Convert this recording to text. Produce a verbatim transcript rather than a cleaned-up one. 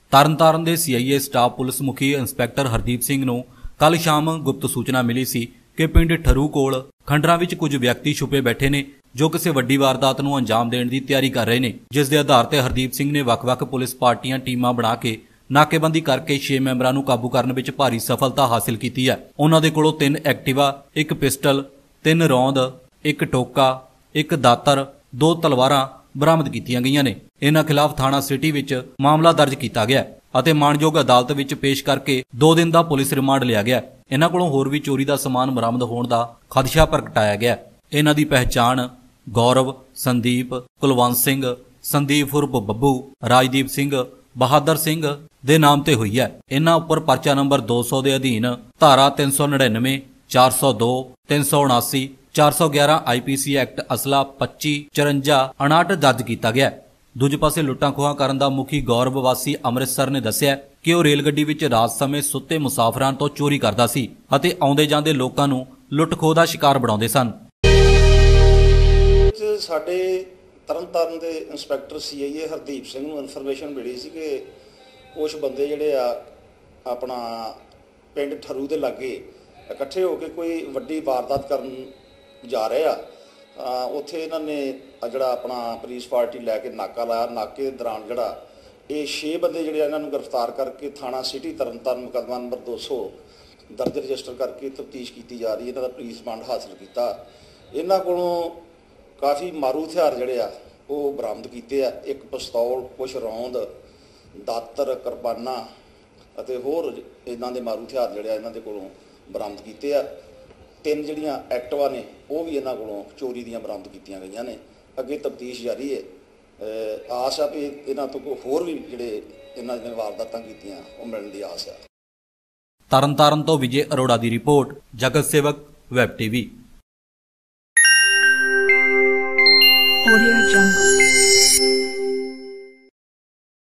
ਤਰਨਤਾਰਨ ਦੇ ਸੀ I A staff ਪੁਲਿस ਮੁਖੀ inspector Hardeep Singh ਨੂੰ ਕੱਲ ਸ਼ਾਮ ਗੁਪਤ ਸੂਚਨਾ ਮਿਲੀ ਸੀ ਕਿ ਪਿੰਡ ਠਰੂ ਕੋਲ ਖੰਡਰਾਂ ਵਿੱਚ ਕੁਝ ਵਿਅਕਤੀ ਛੁਪੇ ਬੈਠੇ ਨੇ ਜੋ ਕਿਸੇ ਵੱਡੀ ਵਾਰਦਾਤ ਨੂੰ ਅੰਜਾਮ ਦੇਣ ਦੀ ਤਿਆਰੀ ਕਰ ਰਹੇ ਨੇ, ਜਿਸ ਦੇ ਆਧਾਰ ਤੇ ਹਰਦੀਪ ਸਿੰਘ ਨੇ ਵੱਖ-ਵੱਖ ਪੁਲਿਸ ਪਾਰਟੀਆਂ ਟੀਮਾਂ ਬਣਾ ਕੇ ਨਾਕੇਬੰਦੀ ਕਰਕੇ ਛੇ ਮੈਂਬਰਾਂ ਨੂੰ ਕਾਬੂ ਕਰਨ ਵਿੱਚ ਭਾਰੀ ਸਫਲਤਾ ਹਾਸਿਲ ਕੀਤੀ ਹੈ। ਉਹਨਾਂ ਦੇ ਕੋਲੋਂ ਤਿੰਨ ਐਕਟਿਵਾ, ਇੱਕ ਪਿਸਟਲ, ਤਿੰਨ ਰੌਂਦ, ਇੱਕ ਟੋਕਾ, ਇੱਕ ਦਾਤਰ, ਦੋ ਤਲਵਾਰਾਂ ਬਰਾਮਦ ਕੀਤੀਆਂ ਗਈਆਂ ਨੇ। ਇਹਨਾਂ ਖਿਲਾਫ ਥਾਣਾ ਸਿਟੀ ਵਿੱਚ ਮਾਮਲਾ ਦਰਜ ਕੀਤਾ ਗਿਆ ਅਤੇ ਮਾਣਯੋਗ ਅਦਾਲਤ ਵਿੱਚ ਪੇਸ਼ ਕਰਕੇ ਦੋ ਦਿਨ ਦਾ ਪੁਲਿਸ ਰਿਮਾਂਡ ਲਿਆ ਗਿਆ। ਇਹਨਾਂ ਕੋਲੋਂ ਹੋਰ ਵੀ ਚੋਰੀ ਦਾ ਸਮਾਨ ਬਰਾਮਦ ਹੋਣ ਦਾ ਖਦਸ਼ਾ ਪ੍ਰਗਟਾਇਆ ਗਿਆ। ਇਹਨਾਂ ਦੀ ਪਹਿਚਾਣ ਗੌਰਵ, ਸੰਦੀਪ, ਕੁਲਵੰਤ ਸਿੰਘ, ਸੰਦੀਪ ਉਰਫ ਬੱਬੂ, ਰਾਜਦੀਪ ਸਿੰਘ, ਬਹਾਦਰ ਸਿੰਘ ਦੇ ਨਾਮ ਤੇ ਹੋਈ ਹੈ। ਇਹਨਾਂ ਉੱਪਰ ਪਰਚਾ ਨੰਬਰ ਦੋ सौ ਦੇ ਅਧੀਨ ਧਾਰਾ ਤਿੰਨ सौ नड़िनवे, चार सौ दो, तीन सौ उनासी, चार सौ ग्यारह आई पी सी एक्ट असला पच्ची चौरंजा उनाहठ दर्ज किया गया। दूजे पासे लुट्टां खोहां करन दा मुखी गौरव वासी अमृतसर ने दस्सिया कि ਉਹ ਰੇਲ ਗੱਡੀ ਵਿੱਚ ਰਾਤ ਸਮੇਂ ਸੁੱਤੇ ਮੁਸਾਫਰਾਂ ਤੋਂ ਚੋਰੀ ਕਰਦਾ ਸੀ ਅਤੇ ਆਉਂਦੇ ਜਾਂਦੇ ਲੋਕਾਂ ਨੂੰ ਲੁੱਟ ਖੋਹ ਦਾ ਸ਼ਿਕਾਰ ਬਣਾਉਂਦੇ ਸਨ। ਸਾਡੇ ਤਰਨਤਾਰਨ ਦੇ inspector C I A Hardeep Singh ਨੂੰ ਇਨਫੋਰਮੇਸ਼ਨ ਮਿਲੀ ਸੀ ਕਿ ਕੁਝ ਬੰਦੇ ਜਿਹੜੇ ਆ ਆਪਣਾ ਪਿੰਡ ਠਰੂ ਦੇ ਲਾਗੇ ਇਕੱਠੇ ਹੋ ਕੇ ਕੋਈ ਵੱਡੀ ਵਾਰਦਾਤ ਕਰਨ ਜਾ ਰਹੇ ਆ। ਉੱਥੇ ਇਹਨਾਂ ਨੇ ਜਿਹੜਾ ਆਪਣਾ ਪੁਲਿਸ ਪਾਰਟੀ ਲੈ ਕੇ ਨਾਕਾ ਲਾਇਆ। ਨਾਕੇ ਦੇ ਦੌਰਾਨ ਜਿਹੜਾ ਇਹ ਛੇ ਬੰਦੇ ਜਿਹੜੇ ਇਹਨਾਂ ਨੂੰ ਗ੍ਰਿਫਤਾਰ ਕਰਕੇ ਥਾਣਾ ਸਿਟੀ ਤਰਨਤਾਰਨ ਮੁਕੱਦਮਾ ਨੰਬਰ ਦੋ सौ ਦਰਜ ਰਜਿਸਟਰ ਕਰਕੇ ਤਫਤੀਸ਼ ਕੀਤੀ ਜਾ ਰਹੀ ਹੈ। ਇਹਨਾਂ ਦਾ ਪੁਲਿਸ ਰਿਮਾਂਡ ਹਾਸਲ ਕੀਤਾ। ਇਹਨਾਂ ਕੋਲੋਂ ਕਾਫੀ ਮਾਰੂ ਹਥਿਆਰ ਜਿਹੜੇ ਆ ਉਹ ਬਰਾਮਦ ਕੀਤੇ ਆ। ਇੱਕ ਪਿਸਤੌਲ, ਕੁਛ ਰੌਂਦ, ਦਾਤਰ, ਕਿਰਪਾਨਾਂ ਅਤੇ ਹੋਰ ਇਹਨਾਂ ਦੇ ਮਾਰੂ ਹਥਿਆਰ ਜਿਹੜੇ ਆ ਇਹਨਾਂ ਦੇ ਕੋਲੋਂ ਬਰਾਮਦ ਕੀਤੇ ਆ। ਤਿੰਨ ਜਿਹੜੀਆਂ ਐਕਟਿਵਾ ਨੇ ਉਹ ਵੀ ਇਹਨਾਂ ਕੋਲੋਂ ਚੋਰੀ ਦੀਆਂ ਬਰਾਮਦ ਕੀਤੀਆਂ ਗਈਆਂ ਨੇ। ਅੱਗੇ ਤਫਤੀਸ਼ ਜਾਰੀ ਹੈ। ਆਸ ਆ ਵੀ ਇਹਨਾਂ ਤੋਂ ਕੋਈ ਹੋਰ ਵੀ ਜਿਹੜੇ ਇਹਨਾਂ ਦੀਆਂ ਵਾਰਦਾਤਾਂ ਕੀਤੀਆਂ ਉਹ ਮਿਲਣ ਦੀ ਆਸ ਹੈ। ਤਰਨਤਾਰਨ ਤੋਂ ਵਿਜੇ ਅਰੋੜਾ ਦੀ ਰਿਪੋਰਟ, ਜਗਤ ਸੇਵਕ, ਵੈਬ ਟੀਵੀ। Audio Jungle।